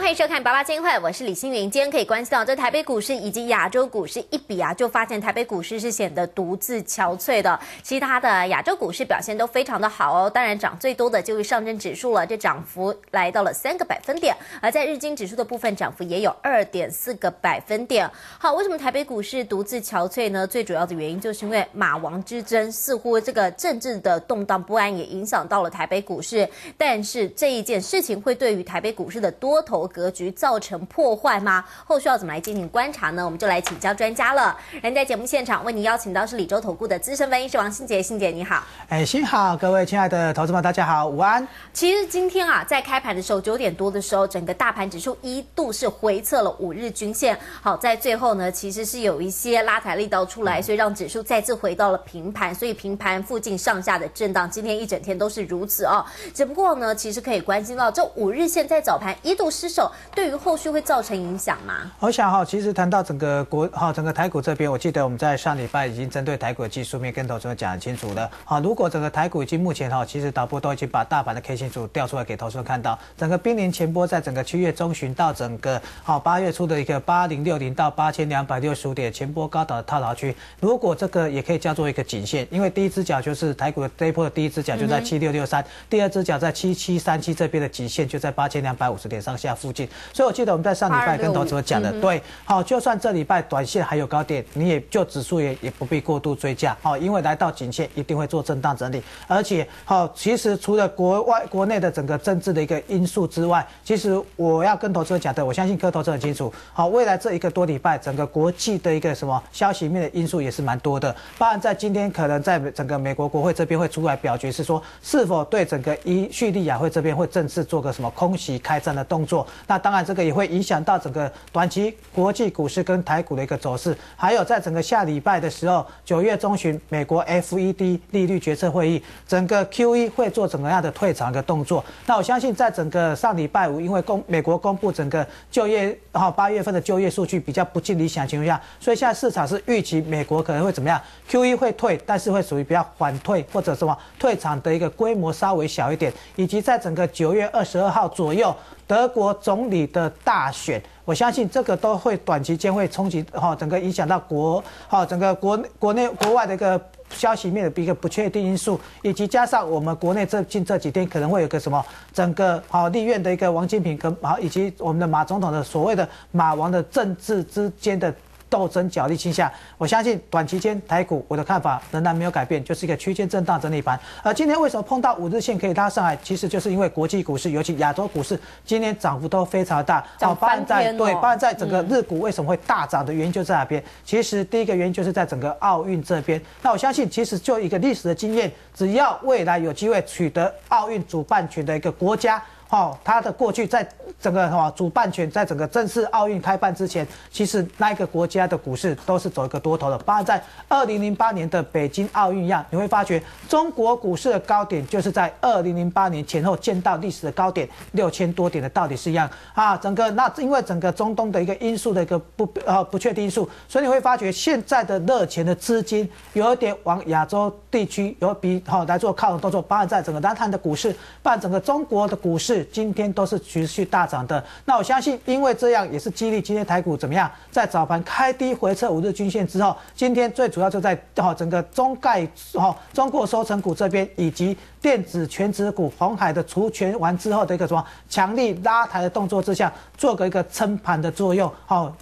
欢迎收看《88经会》，我是李欣云。今天可以关系到这台北股市以及亚洲股市一比啊，就发现台北股市是显得独自憔悴的，其他的亚洲股市表现都非常的好哦。当然涨最多的就是上证指数了，这涨幅来到了3个百分点，而在日经指数的部分涨幅也有2.4个百分点。好，为什么台北股市独自憔悴呢？最主要的原因就是因为马王之争，似乎这个政治的动荡不安也影响到了台北股市，但是这一件事情会对于台北股市的多头格局造成破坏吗？后续要怎么来进行观察呢？我们就来请教专家了。人在节目现场为您邀请到是李州投顾的资深分析师王信杰，信杰你好。 新好，各位亲爱的投资们，大家好，午安。 其实今天啊，在开盘的时候9点多的时候，整个大盘指数一度是回测了5日均线。好，在最后呢，其实是有一些拉抬力道出来，所以让指数再次回到了平盘，所以平盘附近上下的震荡，今天一整天都是如此哦。只不过呢，其实可以关心到这5日线在早盘一度失守，对于后续会造成影响吗？ 我想其实谈到整个整个台股这边，我记得我们在上礼拜已经针对台股的技术面跟投资们讲很清楚了。如果整个台股已经目前其实导播都已经把大盘的 K 线图调出来给投资们看到，整个濒临前波在整个7月中旬到整个8月初的一个8060到8265点前波高档的套牢区，如果这个也可以叫做一个颈线，因为第一只脚就是台股的这一波的第一只脚就在7663，第二只脚在7737这边的极限就在8250点上下附近。所以我记得我们在上礼拜跟投资者讲的，对，就算这礼拜短线还有高点，你也就指数也不必过度追价，因为来到颈线一定会做震荡整理，而且其实除了国内的整个政治的一个因素之外，其实我要跟投资者讲的，我相信各位投资者很清楚，未来这1个多礼拜，整个国际的一个什么消息面的因素也是蛮多的，包含在今天可能在整个美国国会这边会出来表决，是说是否对整个叙利亚会这边会正式做个什么空袭开战的动作。那当然这个也会影响到整个短期国际股市跟台股的一个走势，还有在整个下礼拜的时候，9月中旬美国 FED 利率决策会议，整个 QE 会做怎么样的退场的动作。那我相信在整个上礼拜五，因为美国公布整个就业8月份的就业数据比较不尽理想的情况下，所以现在市场是预期美国可能会怎么样 QE 会退，但是会属于比较缓退或者什么退场的一个规模稍微小一点，以及在整个9月22号左右德国总理的大选，我相信这个都会短期间会冲击整个影响到整个国内国外的一个消息面的一个不确定因素，以及加上我们国内这几天可能会有个什么整个立院的一个王金平跟以及我们的马总统的所谓的马王的政治之间的斗争角力倾向，我相信短期间台股我的看法仍然没有改变，就是一个区间震荡整理盘。而今天为什么碰到5日线可以拉上来，其实就是因为国际股市，尤其亚洲股市今天涨幅都非常大， 包含在整个日股为什么会大涨的原因就在哪边？其实第一个原因就是在整个奥运这边。那我相信其实就一个历史的经验，只要未来有机会取得奥运主办权的一个国家，它的过去在整个主办权在整个正式奥运开办之前，其实那一个国家的股市都是走一个多头的。包括在2008年的北京奥运一样，你会发觉中国股市的高点就是在2008年前后见到历史的高点6000多点的道理是一样因为整个中东的一个因素的一个不确定因素，所以你会发觉现在的热钱的资金有一点往亚洲地区来做靠拢动作，包含在整个南韩的股市，包含整个中国的股市。今天都是持续大涨的，那我相信，因为这样也是激励今天台股怎么样，在早盘开低回测5日均线之后，今天最主要就在整个中国收成股这边，以及电子全指股鸿海的除权完之后的一个什么强力拉抬的动作之下，做个一个撑盘的作用，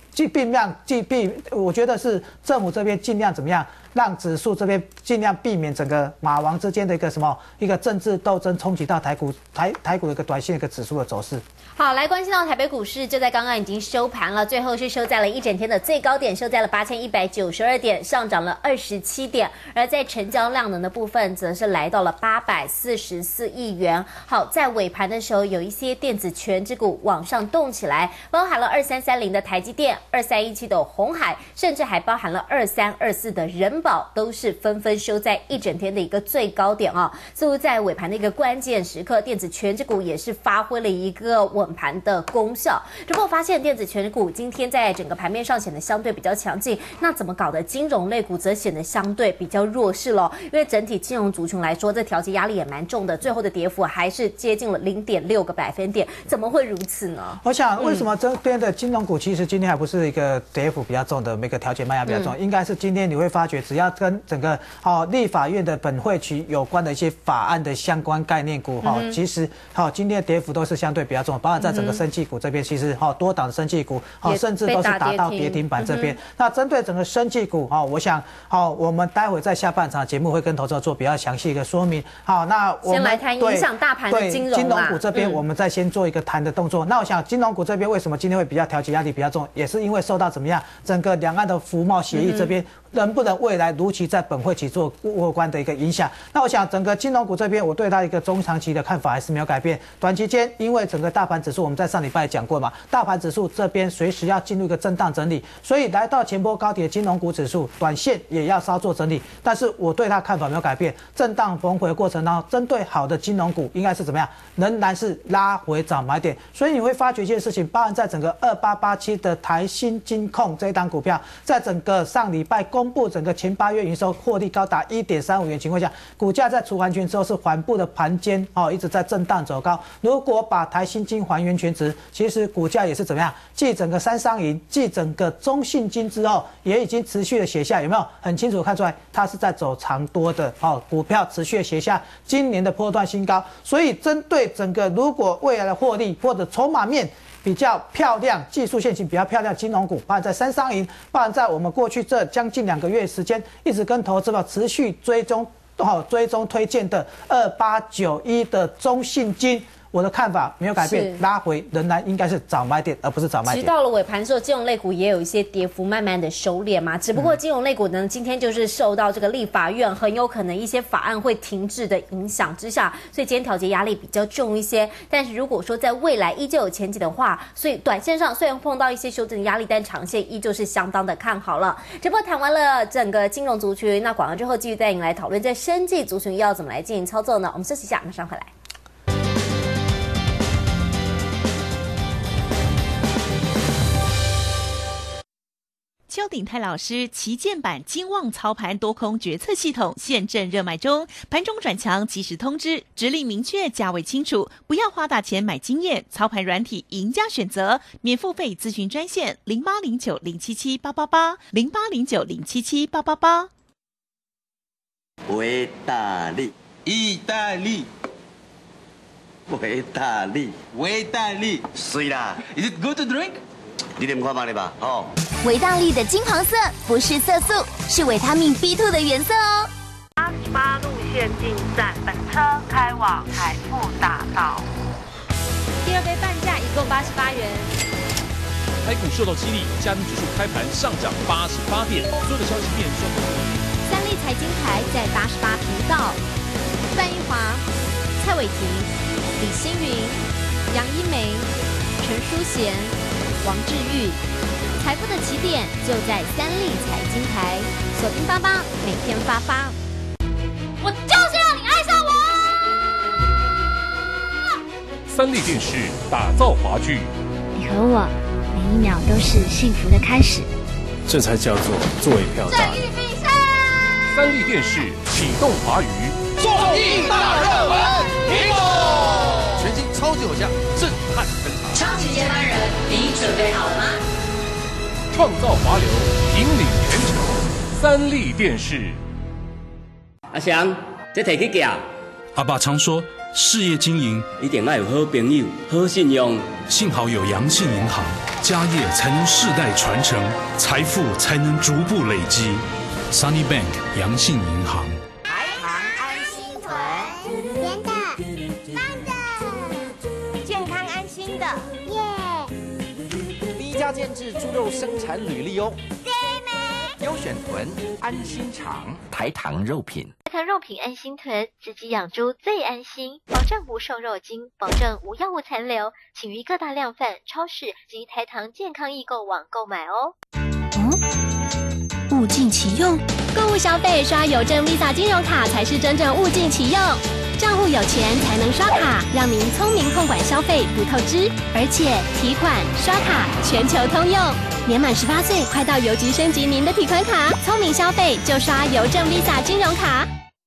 我觉得是政府这边尽量怎么样，让指数这边尽量避免整个马王之间的一个政治斗争冲击到台股的一个短线的一个指数的走势。 好，来关心到台北股市，就在刚刚已经收盘了，最后是收在了一整天的最高点，收在了8192点，上涨了27点，而在成交量能的部分，则是来到了844亿元。好，在尾盘的时候，有一些电子权值股往上动起来，包含了2330的台积电、 2317的鸿海，甚至还包含了2324的人保，都是纷纷收在一整天的一个最高点啊。似乎在尾盘的一个关键时刻，电子权值股也是发挥了一个稳盘的功效。只不过发现电子权值股今天在整个盘面上显得相对比较强劲，那怎么搞的？金融类股则显得相对比较弱势了，因为整体金融族群来说，这调节压力也蛮重的，最后的跌幅还是接近了0.6个百分点，怎么会如此呢？ 我想为什么这边的金融股其实今天还不是一个跌幅比较重的，每个调节卖压比较重，应该是今天你会发觉，只要跟整个立法院的本会期有关的一些法案的相关概念股其实今天的跌幅都是相对比较重，包括在整个生技股这边，其实多档的生技股甚至都是达到跌停板这边。那针对整个生技股我想我们待会在下半场节目会跟投资者做比较详细一个说明。好，那我们先来谈影响大盘的金融股这边，我们再先做一个谈的动作。那我想金融股这边为什么今天会比较调节压力比较重，也是因为受到怎么样整个两岸的服贸协议这边能不能未来如期在本会期做过关的一个影响。那我想整个金融股这边，我对它一个中长期的看法还是没有改变。短期间，因为整个大盘指数我们在上礼拜讲过嘛，大盘指数这边随时要进入一个震荡整理，所以来到前波高点的金融股指数，短线也要稍作整理。但是我对它看法没有改变，震荡逢回过程当中，针对好的金融股应该是怎么样，仍然是拉回早买点。所以你会发觉一件事情，包含在整个2887的台新金控这一档股票，在整个上礼拜公布整个前8月营收获利高达1.35元情况下，股价在除完权之后是缓步的盘间一直在震荡走高。如果把台新金还原权值，其实股价也是怎么样？继整个三商银、继整个中信金之后，也已经持续的写下，有没有很清楚看出来，它是在走长多的股票持续的写下今年的波段新高。所以针对整个如果未来的获利或者筹码面比较漂亮、技术线型比较漂亮的金融股，包含在三商银，包含在我们过去这将近2个月时间，一直跟投资者持续追踪推荐的2891的中信金。我的看法没有改变，拉回仍然应该是早买点，而不是早卖点。 其实到了尾盘的时候，金融类股也有一些跌幅慢慢的收敛嘛。只不过金融类股呢，今天就是受到这个立法院很有可能一些法案会停滞的影响之下，所以今天调节压力比较重一些。但是如果说在未来依旧有前景的话，所以短线上虽然碰到一些修正的压力，但长线依旧是相当的看好了。这波谈完了整个金融族群，那广告之后继续带您来讨论在生技族群要怎么来进行操作呢？我们休息一下，马上回来。 邱鼎泰老师旗舰版金旺操盘多空决策系统现正热卖中，盘中转强及时通知，指令明确，价位清楚，不要花大钱买经验，操盘软体赢家选择，免付费咨询专线0809077888 0809077888。 维大利， 意大利， 维大利， 维大利， 水啦 Is it good to drink？ 你点看嘛你吧， 维大利的金黄色不是色素，是维他命 B2 的原色哦。 88路线进站，本车开往财富大道。 第二杯半价一共88元。 台股受到激励，加权指数开盘上涨88点，所有的消息面双重第一。 三立财经台在88频道，范玉华、蔡伟霆、李星云、杨一梅、陈淑贤、王志玉，财富的起点就在三立财经台，锁定88，每天发发。我就是要你爱上我。 三立电视打造华剧， 你和我每一秒都是幸福的开始， 这才叫做做一票大。三立电视启动华语综艺大热门，苹果全新超级偶像震撼登场， 超级接班人，你准备好了吗？ 创造华流，引领全球。三立电视。 阿翔，这提去寄。 阿爸常说，事业经营一定要有好朋友、好信用。 幸好有阳信银行，家业才能世代传承，财富才能逐步累积。Sunny Bank 阳信银行。 台糖安心豚，甜的、棒的、健康安心的，耶！ 第一家建制猪肉生产履历哦。 对没？ 优选豚、安心肠、台糖肉品。 台糖肉品安心豚，自己养猪最安心，保证无瘦肉精，保证无药物残留，请于各大量贩、超市及台糖健康易购网购买哦。 物尽其用， 购物消费刷邮政 Visa 金融卡才是真正物尽其用。账户有钱才能刷卡，让您聪明控管消费不透支，而且提款、刷卡全球通用。年满18岁，快到邮局升级您的提款卡，聪明消费就刷邮政 Visa 金融卡。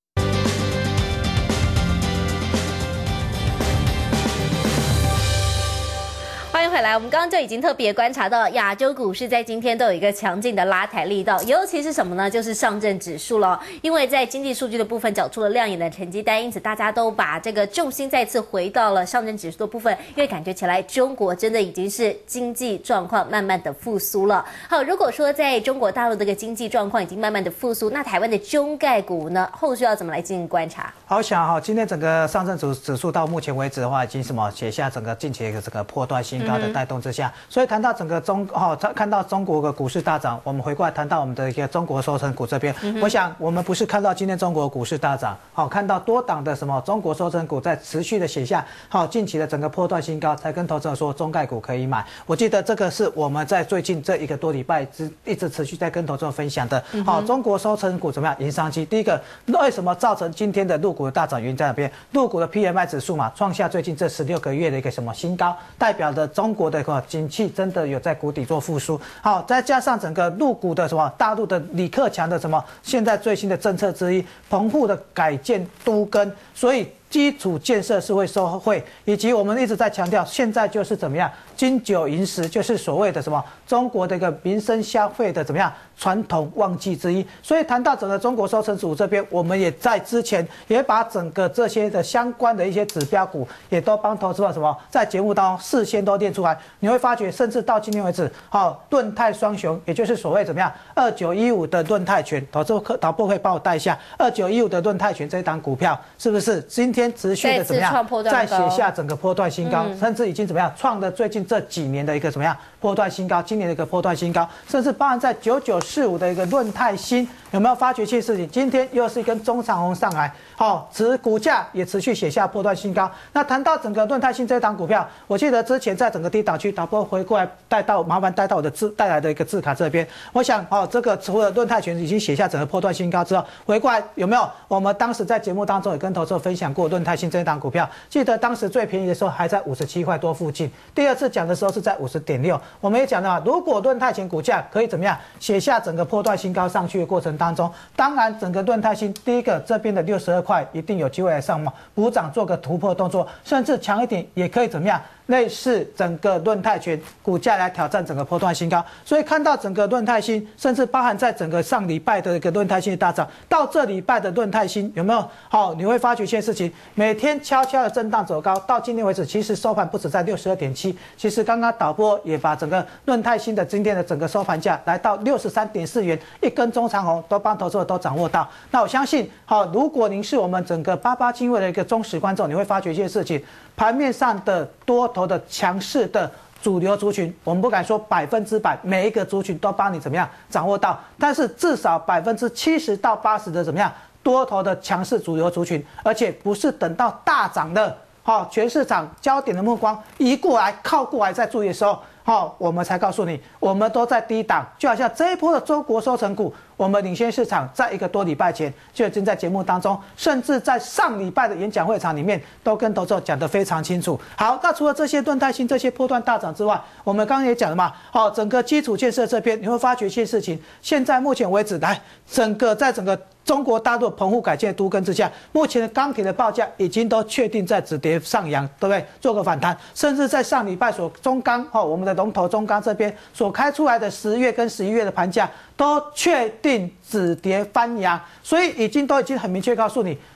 欢迎回来，我们刚刚就已经特别观察到，亚洲股市在今天都有一个强劲的拉抬力道，尤其是什么呢？就是上证指数了。因为在经济数据的部分缴出了亮眼的成绩单，因此大家都把这个重心再次回到了上证指数的部分，因为感觉起来中国真的已经是经济状况慢慢的复苏了。好，如果说在中国大陆这个经济状况已经慢慢的复苏，那台湾的中概股呢，后续要怎么来进行观察？ 好，想哈，今天整个上证指数到目前为止的话，已经写下整个近期的这个波段新高的带动之下，所以谈到整个看到中国的股市大涨，我们回过来谈到我们的一个中国收成股这边，我想我们不是看到今天中国股市大涨，看到多档的中国收成股在持续的写下近期的整个波段新高，才跟投资者说中概股可以买。我记得这个是我们在最近这1个多礼拜一直持续在跟投资者分享的。中国收成股怎么样？赢商机。第一个，为什么造成今天的陆股的大涨？原因在哪边？陆股的 PMI 指数嘛，创下最近这16个月的一个新高，代表着中国的景气真的有在谷底做复苏。好，再加上整个陆股的大陆的李克强的现在最新的政策之一，棚户的改建都更，所以基础建设是会受惠，以及我们一直在强调，现在就是怎么样，金九银十，就是所谓的中国的一个民生消费的怎么样传统旺季之一。所以谈到整个中国收成股这边，我们也在之前也把整个这些的相关的一些指标股，也都帮投资者在节目当中事先都列出来。你会发觉，甚至到今天为止，润泰双雄，也就是所谓怎么样2915的润泰全，导播会帮我带一下2915的润泰全这一档股票，是不是今天持续的怎么样再写下整个波段新高，甚至已经怎么样创了最近这几年的一个怎么样波段新高，今年的一个波段新高，甚至包含在9945的一个润泰新，有没有发觉一件事情？今天又是一根中长红上来，股价也持续写下波段新高。那谈到整个润泰新这档股票，我记得之前在整个低档区，导播回过来麻烦带到我的带来的一个字卡这边，我想这个除了润泰全已经写下整个波段新高之后，回过来有没有？我们当时在节目当中也跟投资者分享过润泰新这一档股票，记得当时最便宜的时候还在57块多附近，第二次讲的时候是在50.6。我们也讲到，如果润泰全股价可以怎么样写下整个波段新高上去的过程当中，当然整个润泰新第一个这边的62块一定有机会来上补涨，做个突破动作，甚至强一点也可以怎么样？类似整个润泰全股价来挑战整个波段新高，所以看到整个润泰新，甚至包含在整个上礼拜的一个润泰新的大涨，到这礼拜的润泰新有没有？你会发觉一件事情，每天悄悄的震荡走高，到今天为止，其实收盘不止在62.7，其实刚刚导播也把整个润泰新的今天的整个收盘价来到63.4元，一根中长红都帮投资者都掌握到。那我相信，如果您是我们整个88精卫的一个忠实观众，你会发觉一件事情，盘面上的多头的强势的主流族群，我们不敢说100%每一个族群都帮你怎么样掌握到，但是至少70%到80%的怎么样多头的强势主流族群，而且不是等到大涨的，全市场焦点的目光移过来靠过来在注意的时候，我们才告诉你，我们都在低档，就好像这一波的中国收成股，我们领先市场，在1个多礼拜前就已经在节目当中，甚至在上礼拜的演讲会场里面都跟投资者讲得非常清楚。好，那除了这些润泰新这些波段大涨之外，我们刚刚也讲了嘛，整个基础建设这边你会发觉一些事情，现在目前为止在整个中国大陆棚户改建都更之下，目前的钢铁的报价已经都确定在止跌上扬，对不对？做个反弹，甚至在上礼拜中钢我们的龙头中钢这边所开出来的10月跟11月的盘价都确定止跌翻扬，所以已经很明确告诉你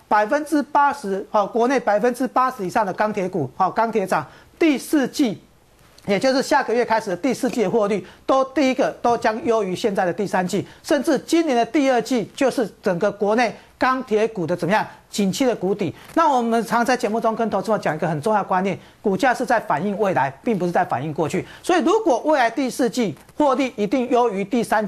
，80%国内80%以上的钢铁股钢铁涨，第4季。也就是下个月开始的第4季的获利，第一个都将优于现在的第3季，甚至今年的第2季就是整个国内钢铁股的怎么样景气的谷底。那我们常在节目中跟投资者讲一个很重要的观念，股价是在反映未来，并不是在反映过去。所以如果未来第4季获利一定优于第3季，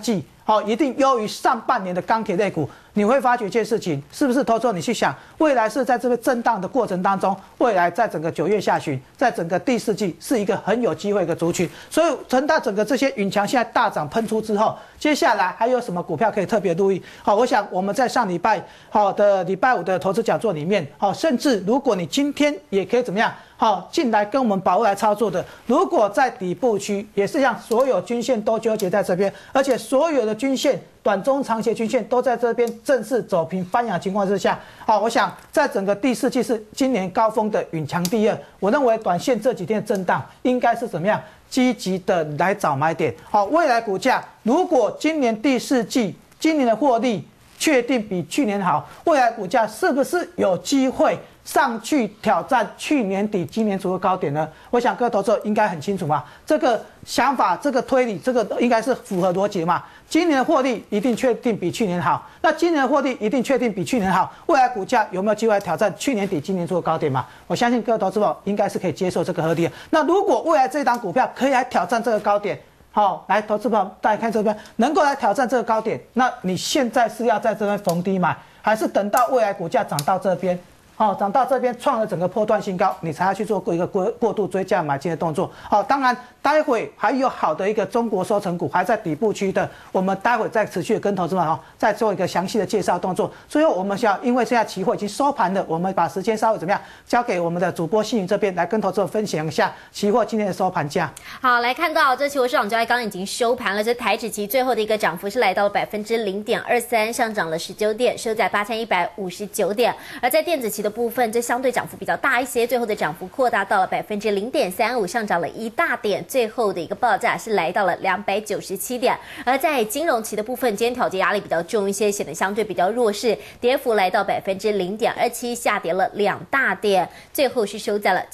一定优于上半年的钢铁类股。你会发觉一件事情，是不是投资者你去想，未来是在这个震荡的过程当中，未来在整个9月下旬，在整个第4季是一个很有机会的族群。所以等到整个这些云强现在大涨喷出之后，接下来还有什么股票可以特别注意？我想我们在上礼拜的礼拜5的投资讲座里面，甚至如果你今天也可以怎么样？进来跟我们保卫来操作的，如果在底部区也是像所有均线都纠结在这边，而且所有的均线短中长期均线都在这边正式走平翻扬情况之下，我想在整个第4季是今年高峰的允强第2，我认为短线这几天的震荡应该是怎么样积极的来找买点。未来股价如果今年第4季今年的获利确定比去年好，未来股价是不是有机会上去挑战去年底今年初的高点呢？我想各位投资者应该很清楚嘛，这个想法这个推理这个应该是符合逻辑嘛。今年的获利一定确定比去年好，那今年的获利一定确定比去年好，未来股价有没有机会挑战去年底今年初的高点嘛？我相信各位投资者应该是可以接受这个合理的。那如果未来这档股票可以来挑战这个高点，来投资者大家看这边能够来挑战这个高点，那你现在是要在这边逢低买，还是等到未来股价涨到这边？涨到这边创了整个波段新高，你才要去做一个过度追价买进的动作。当然待会还有好的一个中国收成股还在底部区的，我们待会再持续跟投资们再做一个详细的介绍动作。最后我们想，因为现在期货已经收盘了，我们把时间稍微怎么样交给我们的主播信云这边来跟投资者分享一下期货今天的收盘价。 好，来看到这期货市场交易刚已经收盘了，这台指期最后的一个涨幅是来到了0.23%，上涨了19点，收在8159点。而在电子期的部分，这相对涨幅比较大一些，最后的涨幅扩大到了0.35%，上涨了1大点，最后的一个报价是来到了297点。而在金融期的部分，今天调节压力比较重一些，显得相对比较弱势，跌幅来到0.27%，下跌了2大点，最后是收在了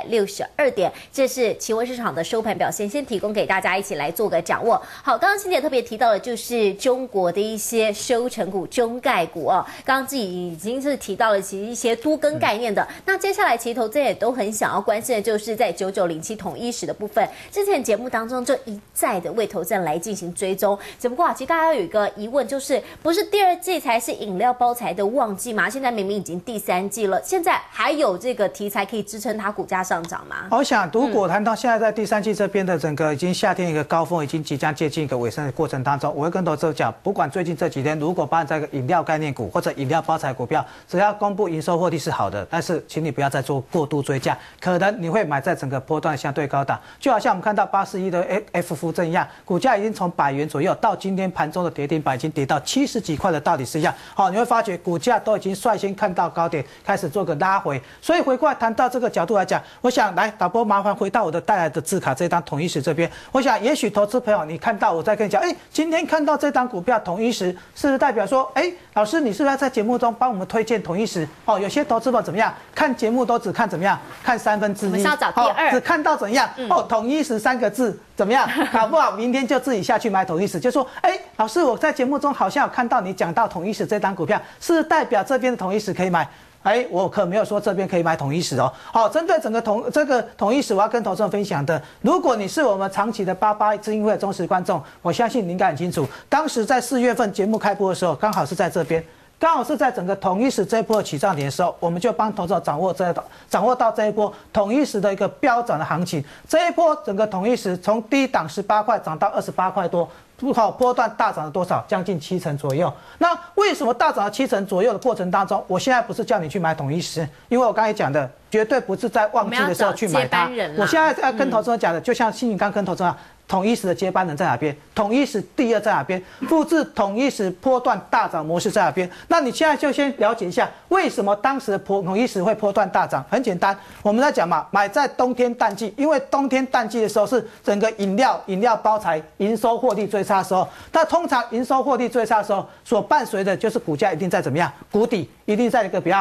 962点。这是期货市场的收盘表现，先提供给大家一起来做个掌握。好，刚刚欣姐特别提到的就是中国的一些收成股、中概股刚刚自己已经是提到了其实一些多根概念的。那接下来其实投资人也都很想要关心的就是在9907统一时的部分，之前节目当中就一再的为投资人来进行追踪。只不过其实大家有一个疑问，就是不是第2季才是饮料包材的旺季吗？现在明明已经第3季了，现在还有这个题材可以支撑它股价上涨吗？ 我想如果谈到现在在第3季这边的整个已经夏天一个高峰已经即将接近一个尾声的过程当中，我会跟投资者讲，不管最近这几天如果包含在一个饮料概念股或者饮料包材股票，只要公布营收获利是好的，但是请你不要再做过度追价，可能你会买在整个波段相对高档，就好像我们看到81的 F 福证一样，股价已经从100元左右到今天盘中的跌停板已经跌到70几块的道理是一样。你会发觉股价都已经率先看到高点，开始做个拉回。所以回过来谈到这个角度来讲，我想来导播麻烦回到我的带来的字卡这一档统一时这边，我想也许投资朋友你看到我在跟你讲，今天看到这档股票统一时，是不是代表说，老师你是不是要在节目中帮我们推荐统一时？有些投资朋友怎么样看节目都只看怎么样看1/3， 我们是要找第2， 只看到怎样统一时3个字怎么样，搞不好明天就自己下去买统一时，就说老师我在节目中好像有看到你讲到统一时这档股票，是代表这边的统一时可以买。我可没有说这边可以买统一时针对整个统一时，我要跟投资人分享的，如果你是我们长期的88知音会的忠实观众，我相信你应该很清楚，当时在4月份节目开播的时候，刚好是在这边。刚好是在整个统一时这一波起涨点的时候，我们就帮投资者掌握到这一波统一时的一个飙涨的行情。这一波整个统一时从低档18块涨到28块多，波段大涨了多少？将近70%左右。那为什么大涨了70%左右的过程当中，我现在不是叫你去买统一时，因为我刚才讲的绝对不是在旺季的时候去买它。我现在要跟投资者讲的，就像信云刚跟投资者统一时的接班人在哪边？统一时第2在哪边？复制统一时波段大涨模式在哪边？那你现在就先了解一下，为什么当时的统一时会波段大涨？很简单，我们在讲嘛，买在冬天淡季，因为冬天淡季的时候是整个饮料包材营收获利最差的时候。那通常营收获利最差的时候，所伴随的就是股价一定在怎么样？谷底，一定在一个比较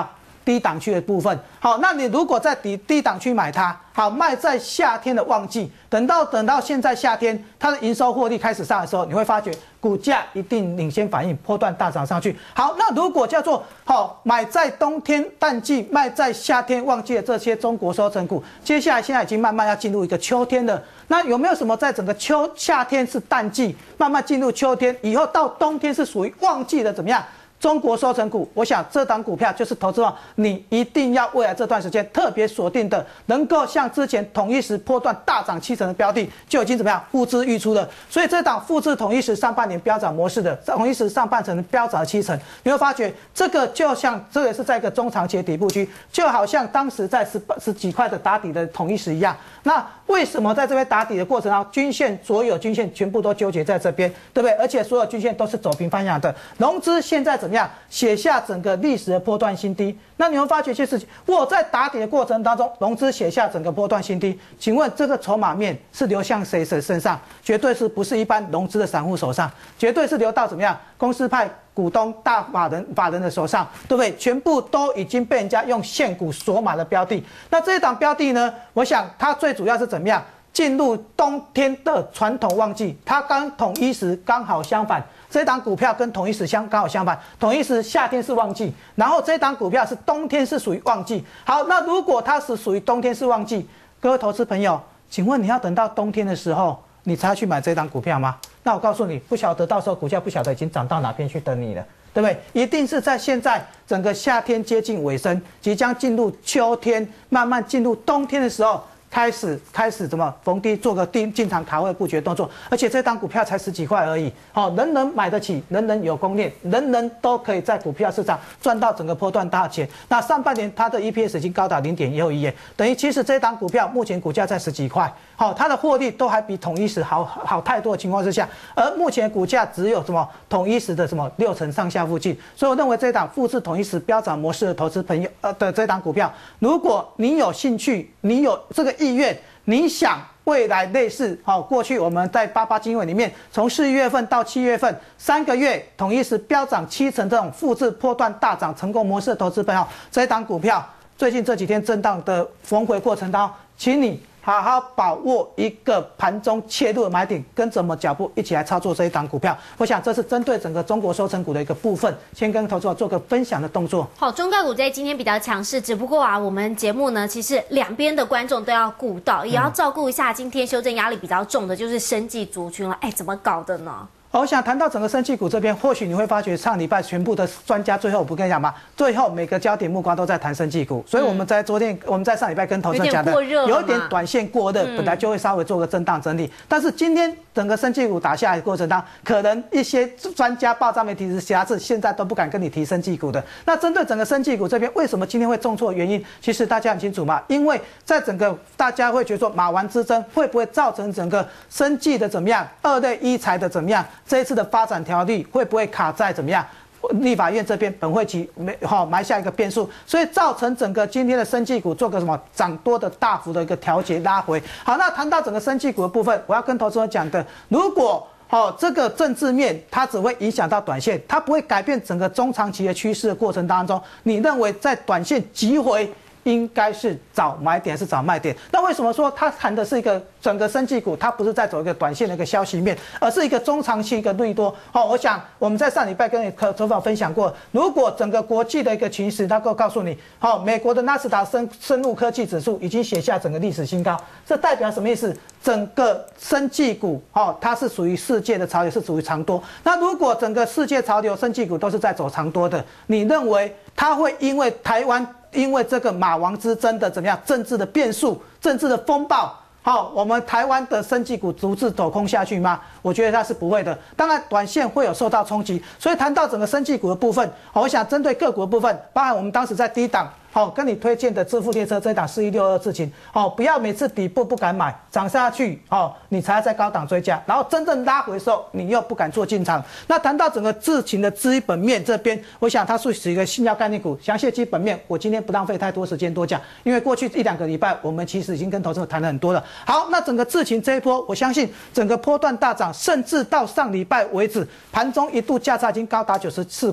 低档区的部分。好，那你如果在低档区买它，好卖在夏天的旺季，等到现在夏天它的营收获利开始上的时候，你会发觉股价一定领先反应，波段大涨上去。好，那如果叫做买在冬天淡季，卖在夏天旺季的这些中国收成股，接下来现在已经慢慢要进入一个秋天了。那有没有什么在整个夏天是淡季，慢慢进入秋天以后到冬天是属于旺季的怎么样？中国收成股，我想这档股票就是投资你一定要未来这段时间特别锁定的，能够像之前统一时波段大涨70%的标的，就已经怎么样呼之欲出了。所以这档复制统一时上半年飙涨模式的，统一时上半程飙涨了70%，你会发觉这个就像这个是在一个中长期的底部区，就好像当时在十几块的打底的统一时一样。那为什么在这边打底的过程中，所有均线全部都纠结在这边，对不对？而且所有均线都是走平方向的，融资现在怎么样写下整个历史的波段新低？那你会发觉一些事情，我在打底的过程当中，融资写下整个波段新低，请问这个筹码面是流向谁身上？绝对是不是一般融资的散户手上，绝对是流到怎么样公司派股东大法人的手上，对不对？全部都已经被人家用现股锁码的标的。那这一档标的呢，我想它最主要是怎么样进入冬天的传统旺季，它跟统一时刚好相反。这档股票跟统一时刚好相反，统一时夏天是旺季，然后这档股票是冬天是属于旺季。好，那如果它是属于冬天是旺季，各位投资朋友，请问你要等到冬天的时候，你才要去买这档股票吗？那我告诉你，不晓得到时候股价不晓得已经涨到哪边去等你了，对不对？一定是在现在整个夏天接近尾声，即将进入秋天，慢慢进入冬天的时候。开始怎么逢低做个进场卡位布局动作，而且这档股票才10几块而已，人人买得起，人人有供念，人人都可以在股票市场赚到整个波段大钱。那上半年它的 EPS 已经高达0.161元，等于其实这档股票目前股价在10几块，它的获利都还比统一时好太多的情况之下，而目前股价只有统一时的60%上下附近，所以我认为这档复制统一时飙涨模式的投资朋友的这档股票，如果你有兴趣，你有这个意愿，你想未来类似过去我们在88经纬里面，从4月份到7月份3个月，统一时飙涨70%这种复制波段大涨成功模式的投资朋友，这一档股票最近这几天震荡的逢回过程当中，请你好好把握一个盘中切入的买点，跟着我们脚步一起来操作这一档股票。我想这是针对整个中国收成股的一个部分，先跟投资者做个分享的动作。 好，中概股在今天比较强势，只不过我们节目呢，其实两边的观众都要顾到，也要照顾一下。今天修正压力比较重的就是生技族群了，怎么搞的呢？ 我想谈到整个生技股这边，或许你会发觉上礼拜全部的专家最后我不跟你讲嘛，最后每个焦点目光都在谈生技股，所以我们在上礼拜跟投资人讲的有点短线过热，本来就会稍微做个震荡整理，但是今天整个生技股打下来的过程当中，可能一些专家报章媒体是瑕疵，现在都不敢跟你提生技股的。那针对整个生技股这边，为什么今天会重挫？原因其实大家很清楚嘛，因为在整个大家会觉得说马丸之争会不会造成整个生技的怎么样，二类医材的怎么样？这一次的发展条例会不会卡在怎么样？立法院这边本会期埋下一个变数，所以造成整个今天的生技股做个涨多的大幅的一个调节拉回。好，那谈到整个生技股的部分，我要跟投资者讲的，如果这个政治面它只会影响到短线，它不会改变整个中长期的趋势的过程当中，你认为在短线急回应该是找买点还是找卖点？那为什么说它谈的是一个整个生技股，它不是在走一个短线的一个消息面，而是一个中长期一个利多？我想我们在上礼拜跟投资者分享过，如果整个国际的一个情势能够告诉你，美国的纳斯达生物科技指数已经写下整个历史新高，这代表什么意思？整个生技股它是属于世界的潮流，是属于长多。那如果整个世界潮流生技股都是在走长多的，你认为它会因为台湾因为这个马王之争的怎么样政治的变数、政治的风暴，我们台湾的生技股逐次走空下去吗？我觉得它是不会的。当然，短线会有受到冲击。所以谈到整个生技股的部分，我想针对个股的部分，包含我们当时在低档。跟你推荐的致富列车这一档4162智勤，不要每次底部不敢买，涨下去你才要在高档追加，然后真正拉回的时候你又不敢做进场。那谈到整个智勤的基本面这边，我想它是一个新药概念股，详细基本面我今天不浪费太多时间多讲，因为过去1-2个礼拜我们其实已经跟投资者谈了很多了。好，那整个智勤这一波，我相信整个波段大涨，甚至到上礼拜为止，盘中一度价差已经高达94块。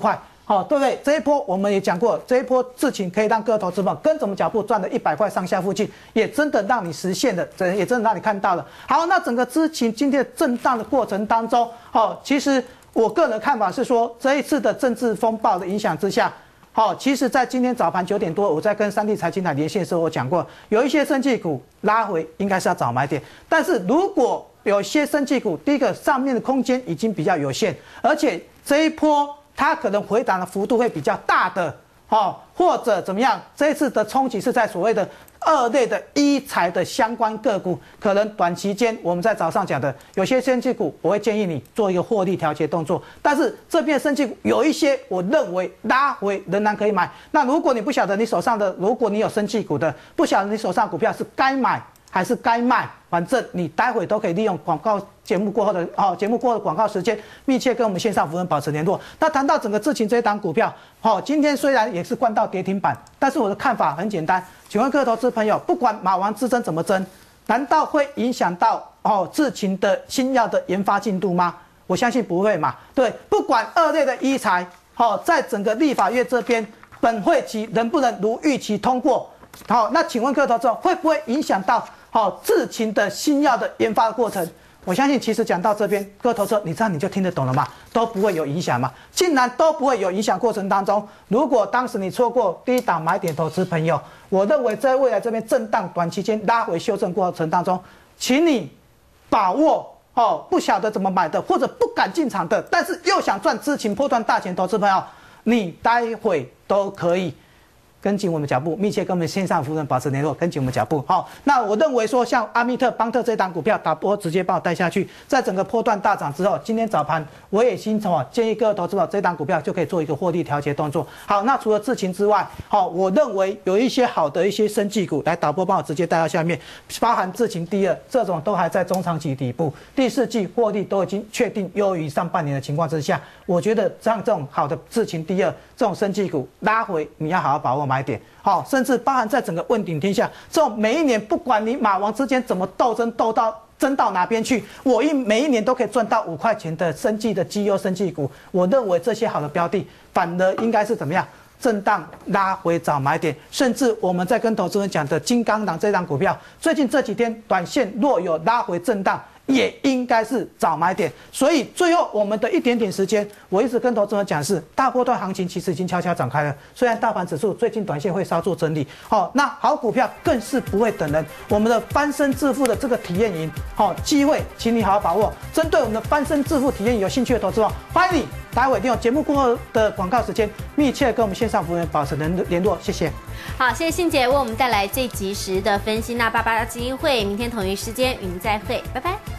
好，对不对？这一波我们也讲过，这一波事情可以让各位投资者跟着我们脚步赚了100块上下附近，也真的让你实现了，也真的让你看到了。好，那整个事情今天的震荡的过程当中，其实我个人的看法是说，这一次的政治风暴的影响之下，其实在今天早盘9点多，我在跟3D财经台连线的时候，我讲过，有一些生技股拉回应该是要找买点，但是如果有些生技股，第一个上面的空间已经比较有限，而且这一波它可能回档的幅度会比较大的，或者怎么样？这一次的冲击是在所谓的2类的医材的相关个股，可能短期间我们在早上讲的有些生技股，我会建议你做一个获利调节动作。但是这边生技股有一些，我认为拉回仍然可以买。那如果你不晓得你手上的，如果你有生技股的，不晓得你手上股票是该买还是该卖，反正你待会都可以利用节目过后的广告时间，密切跟我们线上服务人保持联络。那谈到整个智勤这一档股票，今天虽然也是灌到跌停板，但是我的看法很简单，请问各位投资朋友，不管马王之争怎么争，难道会影响到智勤的新药的研发进度吗？我相信不会嘛。对，不管2类的医材，在整个立法院这边本会期能不能如预期通过？那请问各位投资者，会不会影响到智勤的新药的研发的过程？我相信，其实讲到这边，各位投资者，你这样你就听得懂了吗？都不会有影响嘛？竟然都不会有影响过程当中，如果当时你错过第一档买点，投资朋友，我认为在未来这边震荡短期间拉回修正过程当中，请你把握不晓得怎么买的，或者不敢进场的，但是又想赚智勤波段大钱，投资朋友，你待会都可以跟紧我们脚步，密切跟我们线上服务人保持联络，跟紧我们脚步。那我认为说，像阿密特、邦特这档股票打波直接把我带下去，在整个波段大涨之后，今天早盘我也建议各位投资者这档股票就可以做一个获利调节动作。好，那除了智勤之外，我认为有一些好的一些生技股，来导播帮我直接带到下面，包含智勤第2这种都还在中长期底部，第4季获利都已经确定优于上半年的情况之下，我觉得像这种好的智勤第2这种生技股拉回，你要好好把握买点。甚至包含在整个问鼎天下，这种每一年不管你马王之间怎么斗争争到哪边去，我每一年都可以赚到5块钱的生技的绩优生技股。我认为这些好的标的，反而应该是怎么样？震荡拉回找买点，甚至我们在跟投资人讲的金刚狼这档股票，最近这几天短线若有拉回震荡，也应该是找买点。所以最后我们的一点点时间，我一直跟投资人讲是大波段行情其实已经悄悄展开了。虽然大盘指数最近短线会稍作整理，那好股票更是不会等人。我们的翻身致富的这个体验营，机会，请你好好把握。针对我们的翻身致富体验营有兴趣的投资者，欢迎你待会利用节目过后的广告时间，密切跟我们线上服务员保持联络。谢谢。 好，谢谢信姐为我们带来最及时的分析。那88基金会明天同一时间与您再会，拜拜。